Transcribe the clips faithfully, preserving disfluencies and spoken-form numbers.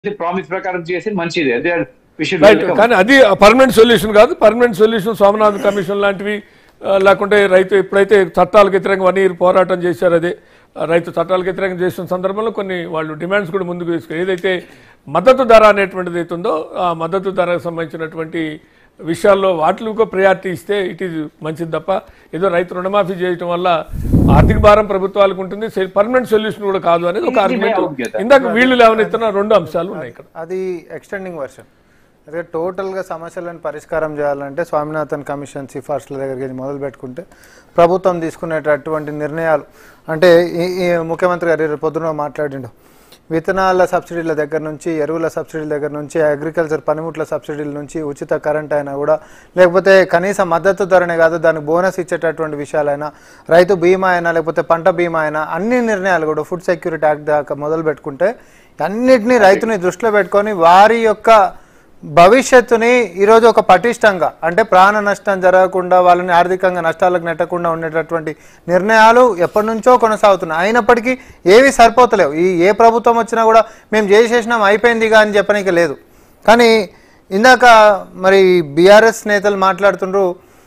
Promise ప్రకారం చేసి మంచిది. అదే కానీ అది పర్మనెంట్ సొల్యూషన్ కాదు. పర్మనెంట్ సొల్యూషన్ స్వామినాథన్ కమిషన్ లాంటివి లేకుంటే రైతు ఎప్పుడైతే చట్టాలకు వ్యతిరేకంగా వన్ ఇయర్ పోరాటం చేశారు, అదే రైతు చట్టాలకు వ్యతిరేకంగా చేసిన సందర్భంలో కొన్ని వాళ్ళు డిమాండ్స్ కూడా ముందుకు తీసుకు ఏదైతే మద్దతు ధర అనేటువంటిది అవుతుందో ఆ మద్దతు ధరకు సంబంధించినటువంటి విషయాల్లో వాటికి ప్రయారిటీ ఇస్తే ఇట్ ఈజ్ మంచిది తప్ప ఏదో రైతు రుణమాఫీ చేయడం వల్ల ఆర్థిక భారం ప్రభుత్వాలకు ఉంటుంది, పర్మనెంట్ సొల్యూషన్ కూడా కాదు అనేది ఒక ఆర్గ్యుమెంట్. ఇందాక వీళ్ళు లేవనెత్తిన రెండు అంశాలు ఉన్నాయి ఇక్కడ. అది ఎక్స్టెండింగ్ వర్షన్. అదే టోటల్గా సమస్యలను పరిష్కారం చేయాలంటే స్వామినాథన్ కమిషన్ సిఫార్సుల దగ్గరికి మొదలు పెట్టుకుంటే ప్రభుత్వం తీసుకునేటటువంటి నిర్ణయాలు అంటే ముఖ్యమంత్రి గారు పొద్దున మాట్లాడిండు, విత్తనాల సబ్సిడీల దగ్గర నుంచి ఎరువుల సబ్సిడీల దగ్గర నుంచి అగ్రికల్చర్ పనిముట్ల సబ్సిడీల నుంచి ఉచిత కరెంట్ అయినా కూడా లేకపోతే కనీస మద్దతు ధరనే కాదు దానికి బోనస్ ఇచ్చేటటువంటి విషయాలైనా రైతు బీమా అయినా లేకపోతే పంట బీమా అయినా అన్ని నిర్ణయాలు కూడా ఫుడ్ సెక్యూరిటీ యాక్ట్ దాకా మొదలు పెట్టుకుంటే అన్నిటినీ రైతుని దృష్టిలో పెట్టుకొని వారి యొక్క భవిష్యత్తుని ఈరోజు ఒక పటిష్టంగా అంటే ప్రాణ నష్టం జరగకుండా వాళ్ళని ఆర్థికంగా నష్టాలకు నెట్టకుండా ఉండేటటువంటి నిర్ణయాలు ఎప్పటి నుంచో కొనసాగుతున్నాయి. అయినప్పటికీ ఏవి సరిపోతలేవు. ఈ ఏ ప్రభుత్వం వచ్చినా కూడా మేము చేసేసినాం అయిపోయిందిగా అని చెప్పడానికి లేదు. కానీ ఇందాక మరి బీఆర్ఎస్ నేతలు మాట్లాడుతుండ్రు,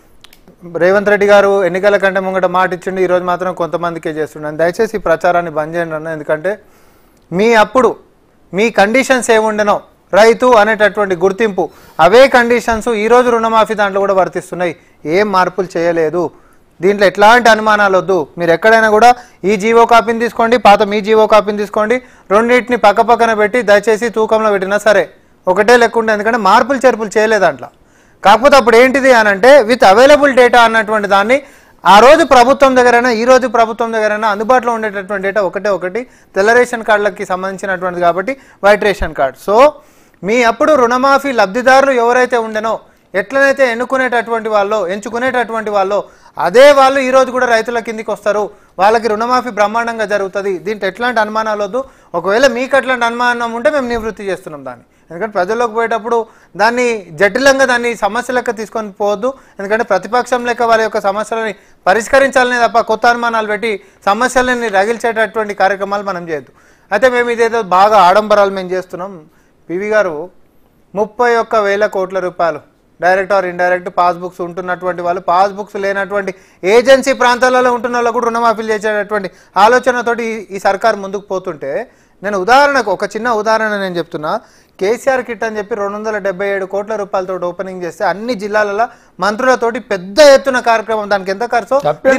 రేవంత్ రెడ్డి గారు ఎన్నికల కంటే ముంగట మాట ఇచ్చిండు, ఈరోజు మాత్రం కొంతమందికే చేస్తున్నాను. దయచేసి ఈ ప్రచారాన్ని బంద్ చేయండి అన్న. ఎందుకంటే మీ అప్పుడు మీ కండిషన్స్ ఏముండెనో రైతు అనేటటువంటి గుర్తింపు అవే కండిషన్స్ ఈరోజు రుణమాఫీ దాంట్లో కూడా వర్తిస్తున్నాయి. ఏం మార్పులు చేయలేదు. దీంట్లో ఎట్లాంటి అనుమానాలు వద్దు. మీరు ఎక్కడైనా కూడా ఈ జీవో కాపీని తీసుకోండి, పాత మీ జీవో కాపీని తీసుకోండి, రెండింటిని పక్క పక్కన పెట్టి దయచేసి తూకంలో పెట్టినా సరే ఒకటే లెక్క ఉండే. ఎందుకంటే మార్పులు చేర్పులు చేయలేదు దాంట్లో. కాకపోతే అప్పుడు ఏంటిది అని అంటే విత్ అవైలబుల్ డేటా అన్నటువంటి దాన్ని ఆ రోజు ప్రభుత్వం దగ్గరైనా ఈ రోజు ప్రభుత్వం దగ్గరైనా అందుబాటులో ఉండేటటువంటి డేటా ఒకటే ఒకటి తెల్ల రేషన్ కార్డులకి సంబంధించినటువంటిది కాబట్టి వైట్ రేషన్ కార్డు. సో మీ అప్పుడు రుణమాఫీ లబ్ధిదారులు ఎవరైతే ఉండేనో ఎట్లనైతే ఎన్నుకునేటటువంటి వాళ్ళు ఎంచుకునేటటువంటి వాళ్ళు అదే వాళ్ళు ఈరోజు కూడా రైతుల కిందికి వస్తారు, వాళ్ళకి రుణమాఫీ బ్రహ్మాండంగా జరుగుతుంది. దీంట్లో ఎట్లాంటి అనుమానాలు వద్దు. ఒకవేళ మీకు అట్లాంటి అనుమానం ఉంటే మేము నివృత్తి చేస్తున్నాం దాన్ని. ఎందుకంటే ప్రజల్లోకి పోయేటప్పుడు దాన్ని జటిలంగా దాన్ని సమస్య లెక్క తీసుకొని పోవద్దు. ఎందుకంటే ప్రతిపక్షం లెక్క వాళ్ళ యొక్క సమస్యలని పరిష్కరించాలనే తప్ప కొత్త అనుమానాలు పెట్టి సమస్యలని రగిల్చేటటువంటి కార్యక్రమాలు మనం చేయొద్దు. అయితే మేము ఇదేదో బాగా ఆడంబరాలు మేము చేస్తున్నాం. పివి గారు ముప్పై ఒక్క వేల కోట్ల రూపాయలు డైరెక్ట్ ఆర్ ఇండైరెక్ట్ పాస్బుక్స్ ఉంటున్నటువంటి వాళ్ళు పాస్బుక్స్ లేనటువంటి ఏజెన్సీ ప్రాంతాలలో ఉంటున్న వాళ్ళు కూడా రుణమాఫీలు చేసేటటువంటి ఆలోచనతోటి ఈ సర్కారు ముందుకు పోతుంటే నేను ఉదాహరణకు ఒక చిన్న ఉదాహరణ నేను చెప్తున్నా. కేసీఆర్ కిట్ అని చెప్పి రెండు వందల డెబ్బై ఏడు కోట్ల రూపాయలతో ఓపెనింగ్ చేస్తే అన్ని జిల్లాలలో మంత్రులతోటి పెద్ద ఎత్తున కార్యక్రమం. దానికి ఎంత ఖర్చు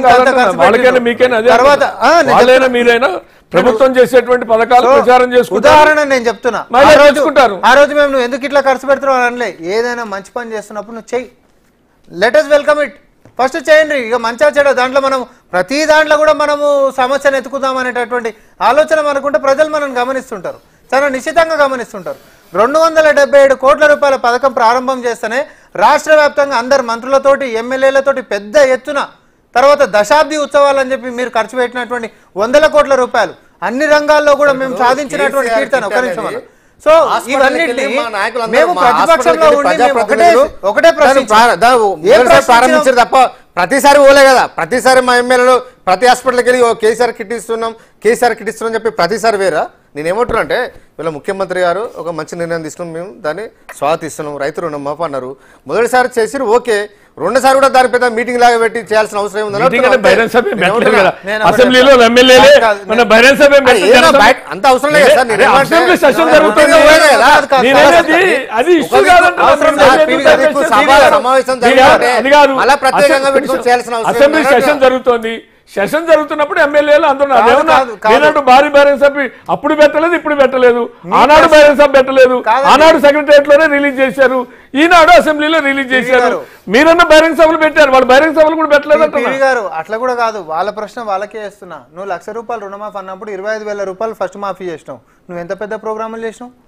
తర్వాత ప్రభుత్వం చేసేటువంటి పథకాలు ప్రచారం చేసుకుంటారు. ఉదాహరణ నేను చెప్తున్నా. ఆ రోజు మేము నువ్వు ఎందుకు ఇట్లా ఖర్చు పెడుతున్నావు అనలే. ఏదైనా మంచి పని చేస్తున్నప్పుడు నువ్వు చెయ్యి, let us welcome it. First చేయండి. ఇక మంచిగా చెడు దాంట్లో మనం ప్రతి దాంట్లో కూడా మనము సమస్యను ఎత్తుకుదాం అనేటటువంటి ఆలోచన మనకుంటే ప్రజలు మనం గమనిస్తుంటారు, చాలా నిశ్చితంగా గమనిస్తుంటారు. రెండు వందల డెబ్బై ఏడు కోట్ల రూపాయల పథకం ప్రారంభం చేస్తేనే రాష్ట్ర వ్యాప్తంగా అందరు మంత్రులతోటి ఎమ్మెల్యేలతోటి పెద్ద ఎత్తున తర్వాత దశాబ్ది ఉత్సవాలు అని చెప్పి మీరు ఖర్చు పెట్టినటువంటి వందల కోట్ల రూపాయలు అన్ని రంగాల్లో కూడా మేము సాధించినటువంటి కీర్తన. ఒక నిమిషం. సో ఇవన్నిటిని మేము ప్రతిపక్షంలో ఉండి ఒకటే ఒకటే ప్రారంభించారు తప్ప ప్రతిసారి ఓలే కదా. ప్రతిసారి మా ఎమ్మెల్యేలు ప్రతి హాస్పిటల్కి వెళ్ళి కేసీఆర్ కిట్ ఇస్తున్నాం కేసీఆర్ కిట్ ఇస్తున్నాం చెప్పి ప్రతిసారి వేరా. నేనేమంటున్నా అంటే వీళ్ళ ముఖ్యమంత్రి గారు ఒక మంచి నిర్ణయం తీసుకుని మేము దాన్ని స్వాగతిస్తున్నాం. రైతు రుణం మాఫ్ అన్నారు, మొదటిసారి చేసి ఓకే, రెండోసారి కూడా దాని పెద్ద మీటింగ్ లాగా పెట్టి చేయాల్సిన అవసరం ఏముంది? అంత అవసరం లేదు సార్. సమావేశం మళ్ళీ ప్రత్యేకంగా పెట్టుకుని చేయాల్సిన అవసరం జరుగుతుంది. సెషన్ జరుగుతున్నప్పుడు ఎమ్మెల్యేలు అందరూ భారీ బహిరంగ సభ అప్పుడు పెట్టలేదు, ఇప్పుడు పెట్టలేదు. ఆనాడు బహిరంగ సభ పెట్టలేదు, ఆనాడు సెక్రటరియట్ లోనే రిలీజ్ చేశారు, ఈనాడు అసెంబ్లీలో రిలీజ్ చేశారు. మీరన్న బహిరంగ సభలు పెట్టారు, వాళ్ళు బహిరంగ సభలు కూడా పెట్టలేదు గారు. అట్లా కూడా కాదు, వాళ్ళ ప్రశ్న వాళ్ళకే చేస్తున్నా. నువ్వు లక్ష రూపాయలు రుణమాఫీ అన్నప్పుడు ఇరవై ఐదు వేల రూపాయలు ఫస్ట్ మాఫీ చేసినావు. నువ్వు ఎంత పెద్ద ప్రోగ్రాములు చేసినావు?